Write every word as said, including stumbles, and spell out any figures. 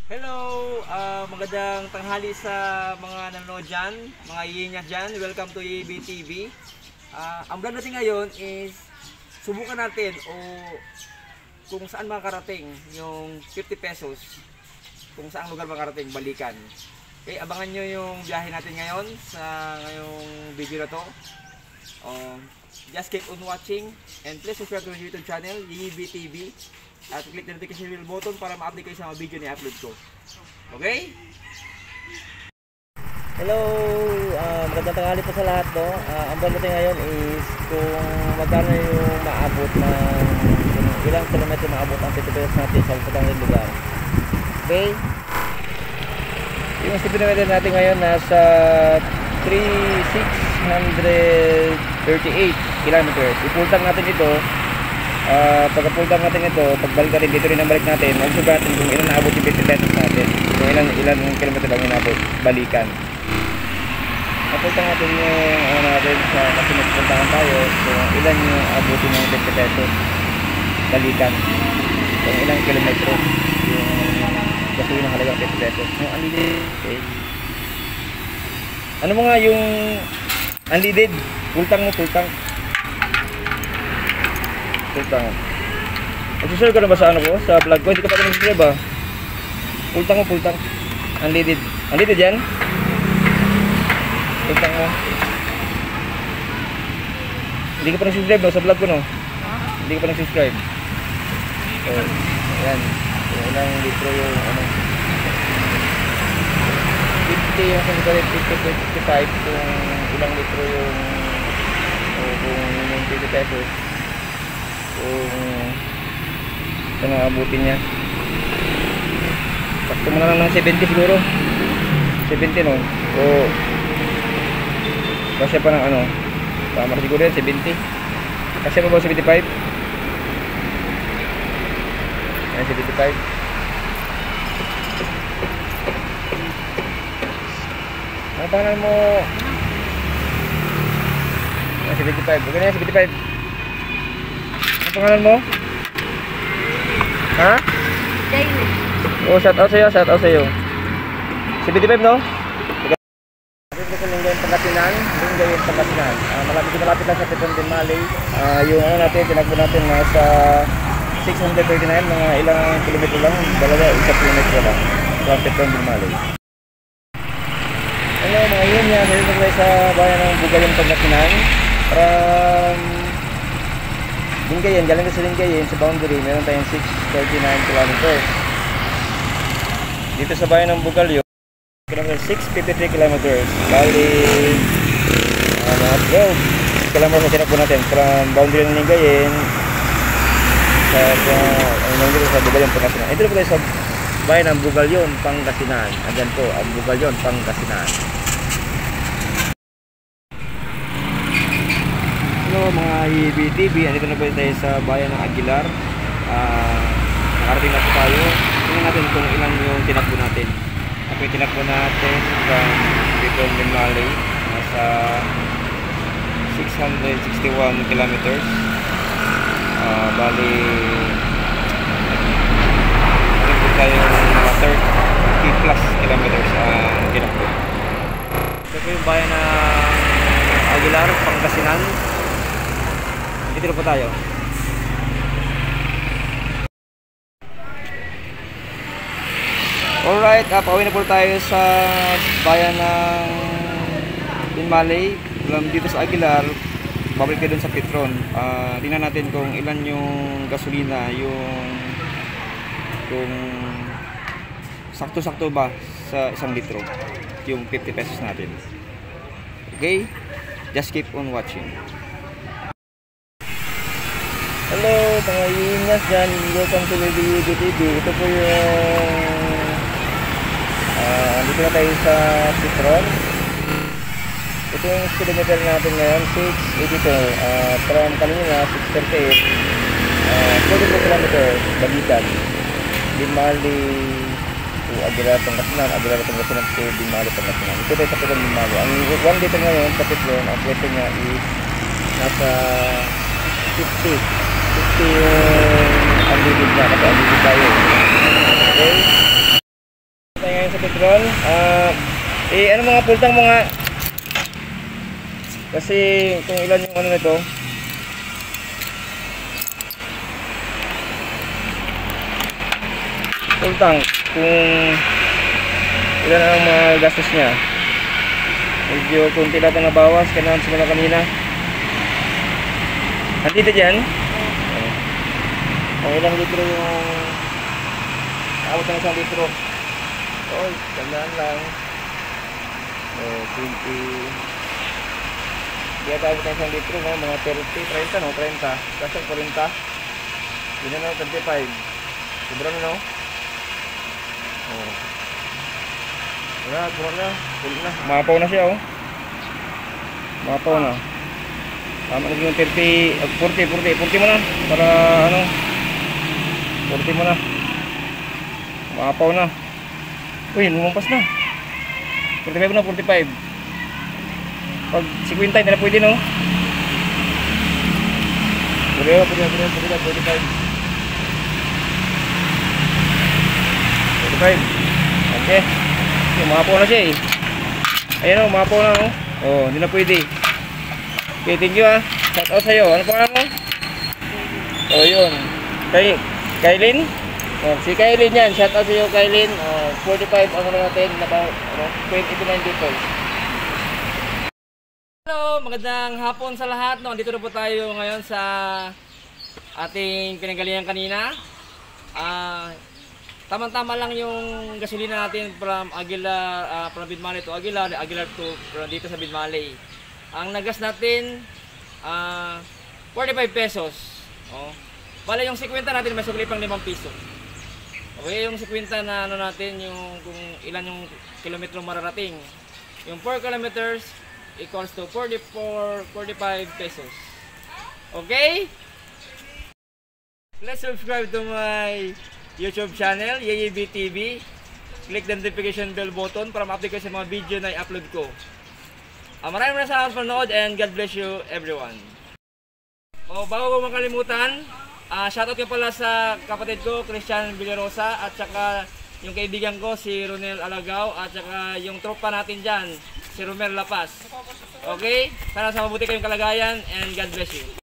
Hello, ah, magandang tanghali sa mga nanonood dyan, mga iingat dyan. Welcome to E B T V. Ah, ang vlog natin ngayon is subukan natin o kung saan makarating yung fifty pesos, kung saan lugar makarating, balikan. Okay, abangan nyo yung biyahe natin ngayon sa ngayong video na to. Um, just keep on watching and please subscribe to my YouTube channel, E B T V. At click the notification bell button para ma-update kayo sa mga video na i-upload ko. Okay? Hello! Uh, magandang tanghali po sa lahat, no? Uh, ang vlog natin ngayon is kung magkano yung maabot ng kung ilang kilometro maabot ang fifty pesos natin sa putang lugar. Okay? Yung speedometer natin ngayon nasa three thousand six hundred thirty-eight kilometers. Ipultang natin ito. Uh, pagka-pull down natin ito, pagbalik natin dito rin ang balik natin, mag-sugat natin kung ilan naabot yung fifty pesos natin, kung ilan, ilan kilometer lang inabot, balikan. Napunta natin yung ano natin sa kasi magpuntahan tayo, kung ilan yung abutin ng fifty pesos, balikan. Kung ilang kilometro yung gasuin ng halagang fifty pesos. Yung unleaded, okay. Ano mo nga yung unleaded? Pultang mo, pultang. Pultang. Nag-subscribe ka na ba sa ano ko? Sa vlog ko? Hindi ka pa nag-subscribe ba? Pultang mo, pultang. Unleaded. Unleaded yan? Pultang mo. Hindi ka pa nag-subscribe no? Sa vlog ko no? Hindi ka pa nag-subscribe. So, ayan. So, ilang litro yung ano. fifty yung fifty, fifty, fifty-five kung ilang litro yung o kung yung fifty pesos. Kung ito na abutin niya, sakto mo na lang ng seventy siguro, seventy no, o kasi pa ng ano, tama siguro yan, seventy kasi pa ba seventy-five yan, seventy-five ang pangalan mo yan, seventy-five, huwag na yan, seventy-five. Ang pangalan mo? Ha? Daily. Oh, shout out sa'yo, shout out sa'yo. seventy-five, no? Dito sa Lingayen, Pangasinan. Lingayen, Pangasinan. Uh, malapit malapit lang sa Petron del Mali. Uh, yung ano natin, tinagpo natin nasa six hundred thirty-nine, mga ilang kilometro lang. Dalawa, isang kilometro lang. Sa Petron del Mali. Hello, mga yun yan. Meron na tayo sa bayan ng Bugayan, Pangasinan. From Lingayen, galing sa Lingayen, sa boundary, meron tayong six hundred thirty-nine kilometers. Dito sa bayan ng Bugalyo, six hundred fifty-three kilometers. Bali, uh, let's go. Kilometers na tinakbo natin from boundary ng Lingayen sa, sa, uh, sa Bugalyon, Pangasinan. Ito na po tayo sa bayan ng Bugalyon, Pangasinan. Andyan po, ang Bugalyon, Pangasinan. Hello mga E B T V, andito na po tayo sa bayan ng Aguilar. Uh, nakarating na po tayo. Tingnan natin kung ilan yung tinakbo natin. Ako yung tinakbo natin from Petron del Mali, nasa six hundred sixty-one kilometers. Uh, bali, natin po tayo mga thirty plus kilometers ang uh, tinakbo. Ito po yung bayan ng Aguilar, Pangasinan. Dito po tayo. Alright, uh, pauwi na po tayo sa bayan ng Dinmalay. Dito sa Aguilar, babalik tayo dun sa Petron. Uh, tingnan natin kung ilan yung gasolina, yung kung sakto-sakto ba sa isang litro yung fifty pesos natin. Okay? Just keep on watching. Hello mga iingas dyan, welcome to E B T V. Ito po yung uh, dito na tayo sa Petron. Ito yung speedometer natin ngayon, six eighty-two, uh, from kanina six thirty-eight, uh, forty-two kilometers balikan Dinmali to Aguilar, Pangasinan, Aguilar, Pangasinan to Dinmali, Pangasinan. Ito tayo sa Petron Dinmali. Ang one liter ngayon sa Petron, ang pwesto niya is nasa fifty fifty yung unlimited na kasi unlimited tayo. Okay? Ron. Ah, eh, ano mga pultang mga... Kasi kung ilan yung ano nito. Pultang, kung ilan ang mga gastos niya. Medyo kunti lang ang nabawas, kailangan simula kanina. Nandito dyan? Kung ilang litro yung... Aabot na isang litro. Oy, tandaan lang. Oh, twenty. Hindi ata abot na isang litro, no? Mga thirty, thirty, no? thirty. Kasi forty. Yun na, no? thirty-five. Sobra na, no? Oh. Wala, sobra na. Full na. Mapaw na siya, oh. Mapaw na. Tama na yung thirty, forty, forty. forty mo na. Para, ano? forty mo na. Mapaw na. Uy, lumampas na. forty-five na, forty-five. Pag fifty, hindi na pwede, no? Pwede, pwede, pwede, pwede, forty-five. forty-five. Okay. Okay, mapaw na siya, eh. Ayan, o, mapaw na, no? Oh, hindi na pwede. Okay, thank you, ah. Shout out sa'yo. Ano pangalan mo? Oh, yun. Kay, Kailin? Oh, si Kailin yan, shout out sa iyo Kailin. uh, forty-five ano na natin, about ano, twenty-nine liters. Hello, magandang hapon sa lahat, no? Dito na po tayo ngayon sa ating pinanggalingan kanina. uh, Tamang-tama lang yung gasolina natin from Aguilar, uh, from Bidmali to Aguilar, Aguilar to from dito sa Bidmali. Ang nagas natin uh, forty-five pesos. Oh. Bale yung fifty natin may sukli pang limang piso. Okay, yung fifty na ano natin, yung kung ilan yung kilometro mararating. Yung four kilometers equals to forty-four, forty-five pesos. Okay? Let's subscribe to my YouTube channel, Yeye B T V. Click the notification bell button para ma-update kayo sa mga video na i-upload ko. Uh, maraming maraming salamat for nood and God bless you everyone. O, bago ko makalimutan, Uh, shoutout ko pala sa kapatid ko, Christian Villarosa, at saka yung kaibigan ko, si Ronel Alagao, at saka yung tropa natin dyan, si Romel Lapas. Okay? Sana sa mabuti kayong kalagayan and God bless you.